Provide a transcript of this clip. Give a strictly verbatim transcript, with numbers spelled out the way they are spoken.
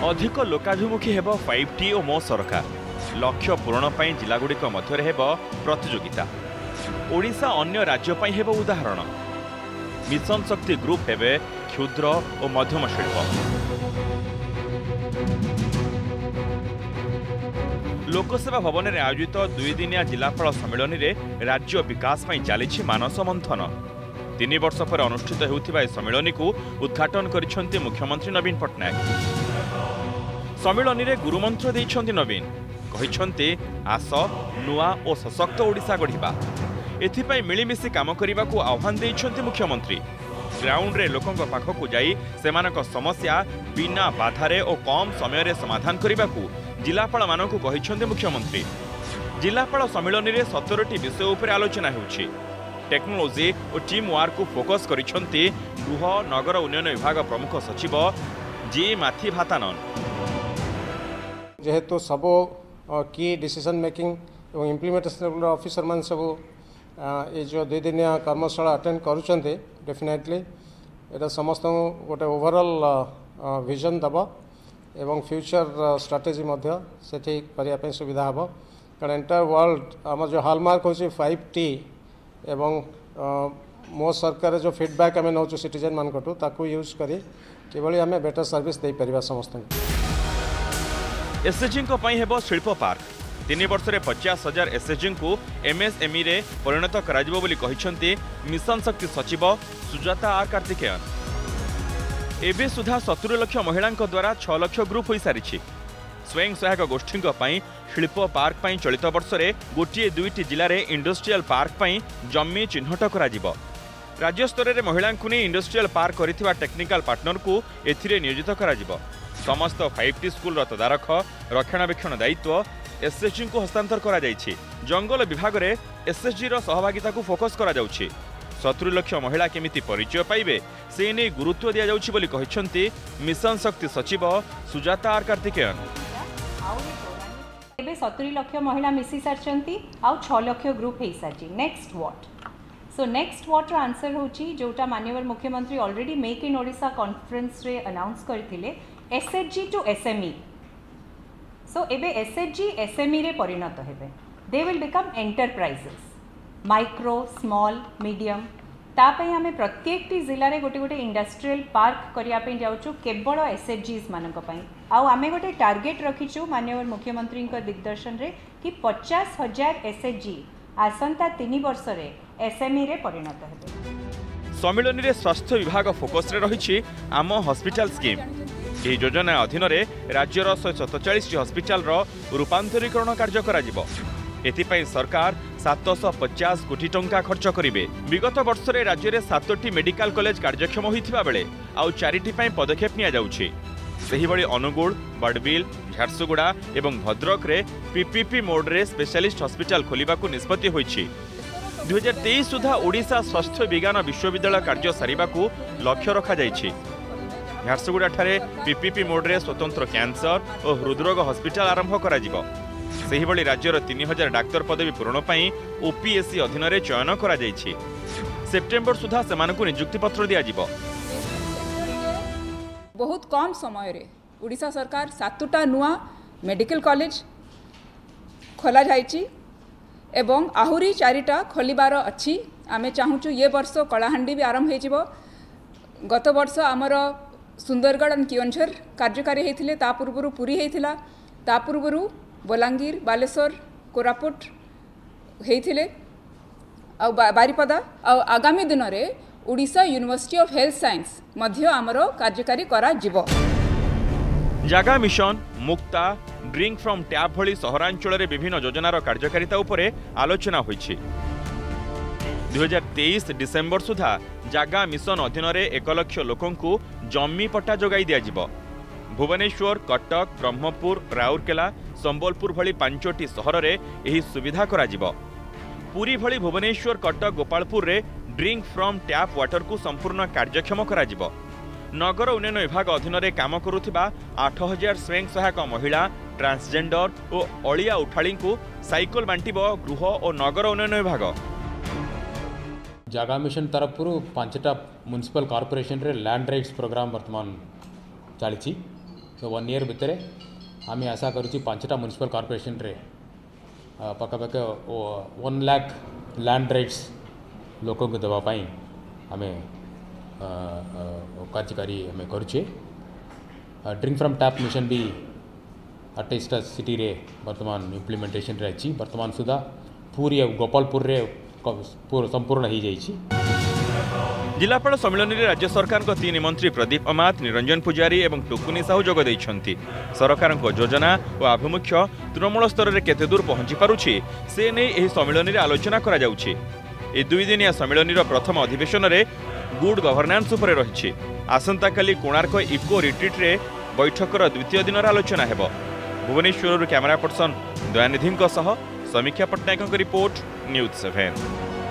अधिक लोकाभिमुखी हेब five T और मो सरकार लक्ष्य पूरण पर जिलागुड़िक मध्य हेब प्रतियोगिता। ओडिशा अन्य राज्य पई हेब उदाहरण। मिशन शक्ति ग्रुप हेबे क्षुद्र और मध्यम शिल्प। लोकसेवा भवन में आयोजित दुईदिनिया जिलापाल सम्मेलन में राज्य विकास पई चली मानस मंथन। तीन वर्ष पर अनुष्ठित होउथिबा सम्मेलन को उद्घाटन करिसेंति मुख्यमंत्री नवीन पट्टनायक। सम्मेलन में गुरुमंत्र देइछंति नवीन, कहिसेंति आस नुआ और सशक्त ओडिशा गढ़िबा। एथिपाई मिलिमिशि काम करने को आह्वान देइछंति मुख्यमंत्री। ग्राउंड रे लोकंक पाखकु जाई सेमानक समस्या बिना बाधारे और कम समय रे समाधान करने को जिलापाल मानकु कहिसेंति मुख्यमंत्री। जिलापाल सम्मेलन में सतरटी विषय उपर आलोचना होउछि। टेक्नोलोजी और टीम वर्क को फोकस करिसेंति गृह नगर उन्नयन विभाग प्रमुख सचिव जी माथि भातानन। जेहेतु सब की डिसीजन मेकिंग और इम्प्लीमेंटेशन ऑफिसर मान सब ये जो दुई दिनिया कर्मशाला अटेंड करुँचे डेफिनेटली एटा समस्त गोटे ओवरऑल विजन दब एवं फ्यूचर स्ट्रेटेजी मध्य सेठी करिया पे सुविधा हबो। कारण एंटायर वर्ल्ड आम जो हॉलमार्क होची फाइव टी एवं मो सरकार जो फीडबैक आम नौ सिटीजन मान कटू ताकू यूज करी किभली आम बेटर सर्विस दे परिबा समस्त। एसएचजी को पई हेबो शिल्प पार्क। तीन वर्ष में पचास हजार एसएचजी को एमएसएमई रे परिणत कराजिबो बोली कहिसेंति मिशन शक्ति सचिव सुजाता आर कार्तिकेयन। एबे सुधा सत्तर लक्ष महिला द्वारा छह लक्ष ग्रुप हो सारी। स्वयं सहायक गोष्ठी शिल्प पार्क पई चलित वर्ष में गोटे दुईटी जिले में इंडस्ट्रियल पार्क पई जमी चिन्हट करा। राज्य स्तर में महिला नहीं इंडस्ट्रियल पार्क करिथिबा टेक्निकल पार्टनर को एथिरे नियोजित करा। समस्त फाइव टी स्कूल तदारख रक्षणाबेक्षण दायित्व एसएचजी को हस्तांतर करा जायछि। जंगल विभाग में एसएचजी रो सहभागिता को फोकस करा जाउछि। सत्तर लक्ष महिला केमिति परिचय पाइबे से नहीं गुरुत्व दिया जाउछि बोली कहिसेंति मिशन शक्ति सचिव सुजाता आर कार्तिकेयन। एबे सत्तर लक्ष महिला मिसी सारचंती आउ छह लक्ष ग्रुप हे सारची। Next what so next what रो आंसर होची जोटा माननीय मुख्यमंत्री already make in Odisha conference रे अनाउंस करथिले एसएचजी टू एसएमई। सो एबे एसएचजी एसएमई रे परिणत हेबे। They will become enterprises micro small medium. तापई आम प्रत्येक जिले में गोटे गोटे इंडस्ट्रियल पार्क करने जाऊँ केवल एसएचजीज मानक आउ आम गोटे टार्गेट रखीचु माननीय मुख्यमंत्री दिग्दर्शन रे कि पचास हजार एसएचजी आसंता तीन वर्ष रे एसएमई रे परिणत हेबे। सम्मेलन में स्वास्थ्य विभाग फोकस रे रही आम हॉस्पिटल स्कीम। यह योजना अधीन राज्यर शहे सतचाश हस्पिटाल रूपांतरीकरण कार्य करा। एथिपाई सरकार सात सौ पचास कोटी टंका खर्च करेंगे। विगत वर्ष में राज्य में सातटी मेडिकल कॉलेज कार्यक्षम होता बेले आउ चारिटी पदक्षेप निया जाउछि। सेहिभଳି अनुगुल बड़बिल झारसुगुड़ा एवं भद्रक रे पीपीपी मोड रे स्पेशलिस्ट हॉस्पिटल खोलिबा को निष्पत्ति होइछि। दुई हजार तेईस सुधा ओडिशा स्वास्थ्य विज्ञान विश्वविद्यालय कार्य सारिबा को लक्ष्य रखा जाइछि। झारसुगुड़ा ठारे पीपीपी मोड रे स्वतंत्र कैंसर और हृदरोग हॉस्पिटल आरंभ करा जिवो। सेहिभଳି राज्यर तीन हजार डाक्तर पदवी पूरण पर ओपीएससी अधीन में चयन करा जाइछि। सेप्टेम्बर सुधा सेमानकु नियुक्ति पत्र दिया जिवो। बहुत कम समय रे ओडिशा सरकार सातटा नुआ मेडिकल कॉलेज खोला जाइछि एवं आहुरी चारिटा खोलिबार अछि। आमे चाहूचु ये वर्ष कलाहांडी भी आरंभ हो जिवो। गत वर्ष आमर सुंदरगढ़ और केओंझर कार्यकारी होते ता पूर्व पुरी होता ता पूर्व बलांगीर बालेश्वर कोरापुट होते आ बारिपदा आ आगामी दिन में Odisha university of health science मध्य आमर कार्यकारी करा जिवो। जागा मिशन मुक्ता ड्रिंक फ्रॉम टैप भली सहरांचल में विभिन्न योजनार कार्यकारिता उपरे आलोचना होइछि। दुई हजार तेईस डिसेम्बर सुधा जागा मिशन अधीन में एक लक्ष लोकंकु जमी पट्टा जोगाई दिया जिवो। भुवनेश्वर कटक ब्रह्मपुर राउरकेला संबलपुर भली पांचटी सहर में यह सुविधा करा जिवो। पुरी भली भुवनेश्वर कटक गोपालपुर रे ड्रिंक फ्रॉम टैप वाटर को संपूर्ण कार्यक्षम करा जिवो। नगर उन्नयन विभाग अधीन में काम करुथिबा आठ हजार स्वयं सहायक महिला ट्रांसजेंडर और अलिया उठाड़ी को साइकल बांटिबो गृह और नगर उन्नयन विभाग। जागा मिशन तरफ पांचटा म्युनिसिपल कॉर्पोरेशन रे लैंड राइट्स प्रोग्राम वर्तमान चली। सो वन ईयर भितर आम आशा करुँ पांचटा म्युनिसिपल कॉर्पोरेशन रे पखापाखि वन लाख लैंड राइट्स लोक को देवाई आम कार्यकारी आम करुचे। ड्रिंक फ्रॉम टैप मिशन भी अट्ठाईसटा सिटी रे वर्तमान इम्प्लीमेंटेशन रे अच्छी वर्तमान सुधा पूरी गोपालपुर रे संपूर्ण हो जाइए। जिलापाल सम्मेलन में राज्य सरकार तीन मंत्री प्रदीप अमात, निरंजन पुजारी और टुकुनी साहू जोग देइछंती। सरकार योजना और आभिमुख्य तृणमूल स्तर में केते दूर पहुंची पारुछि से नहीं एही सम्मेलन में आलोचना करा जाउछि। ए दुई दिनिया सम्मेलन प्रथम अधिवेशन में गुड गवर्नेंस उपरे रहिछि। आसंता काली कोणार्क इको रिट्रीट रे बैठकर द्वितीय दिन आलोचना हेबो। भुवनेश्वर कैमरा पर्सन दयानिधि समीक्षा पट्टनायक रिपोर्ट न्यूज सेवेन।